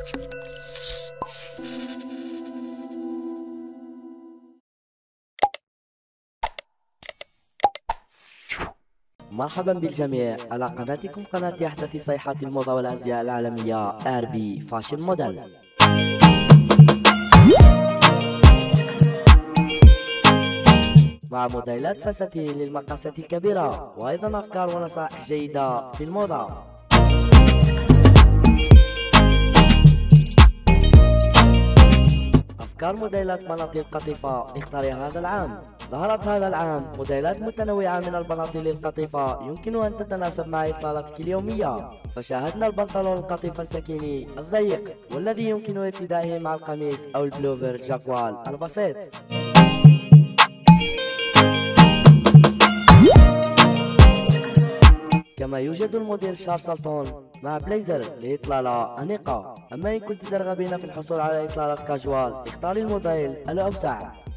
مرحبا بالجميع على قناتكم، قناة أحدث صيحات الموضة والأزياء العالمية RB فاشن موديل. مع موديلات فساتين للمقاسات الكبيرة، وأيضا أفكار ونصائح جيدة في الموضة. أفكار موديلات بناطيل قطيفة اختارها هذا العام. ظهرت هذا العام موديلات متنوعة من البناطيل القطيفة يمكن أن تتناسب مع إطلالتك اليومية. فشاهدنا البنطلون القطيف السكيني الضيق، والذي يمكن ارتدائه مع القميص أو البلوفر جاكوال البسيط. كما يوجد الموديل شارسلتون مع بليزر لإطلالة أنيقة. أما إن كنت ترغبين في الحصول على إطلالة كاجوال، اختاري الموديل الأوسع.